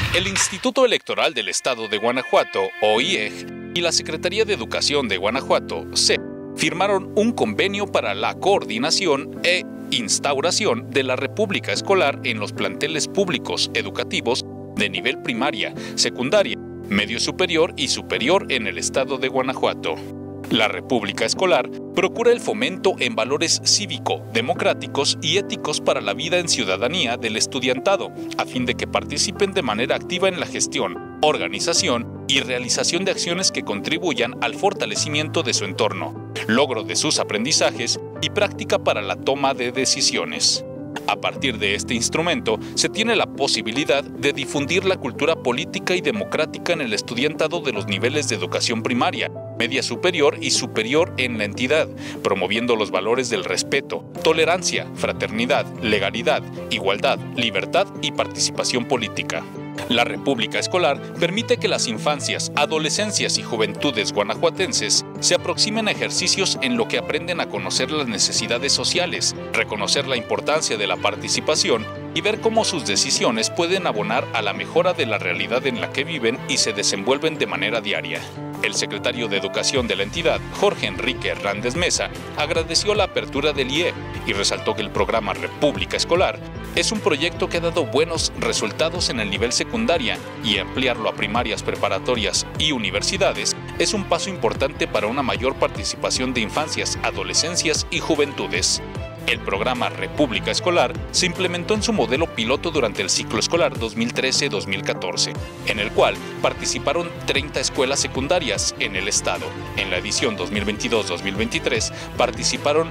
El Instituto Electoral del Estado de Guanajuato, OIEG, y la Secretaría de Educación de Guanajuato, SEG, firmaron un convenio para la coordinación e instauración de la República Escolar en los planteles públicos educativos de nivel primaria, secundaria, medio superior y superior en el Estado de Guanajuato. La República Escolar procura el fomento en valores cívico-democráticos y éticos para la vida en ciudadanía del estudiantado, a fin de que participen de manera activa en la gestión, organización y realización de acciones que contribuyan al fortalecimiento de su entorno, logro de sus aprendizajes y práctica para la toma de decisiones. A partir de este instrumento, se tiene la posibilidad de difundir la cultura política y democrática en el estudiantado de los niveles de educación primaria, media superior y superior en la entidad, promoviendo los valores del respeto, tolerancia, fraternidad, legalidad, igualdad, libertad y participación política. La República Escolar permite que las infancias, adolescencias y juventudes guanajuatenses se aproximen a ejercicios en lo que aprenden a conocer las necesidades sociales, reconocer la importancia de la participación y ver cómo sus decisiones pueden abonar a la mejora de la realidad en la que viven y se desenvuelven de manera diaria. El secretario de Educación de la entidad, Jorge Enrique Hernández Mesa, agradeció la apertura del IEG y resaltó que el programa República Escolar es un proyecto que ha dado buenos resultados en el nivel secundaria y ampliarlo a primarias, preparatorias y universidades es un paso importante para una mayor participación de infancias, adolescencias y juventudes. El programa República Escolar se implementó en su modelo piloto durante el ciclo escolar 2013-2014, en el cual participaron 30 escuelas secundarias en el estado. En la edición 2022-2023 participaron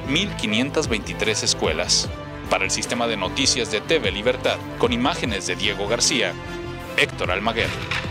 1.523 escuelas. Para el sistema de noticias de TV Libertad, con imágenes de Diego García, Héctor Almaguer.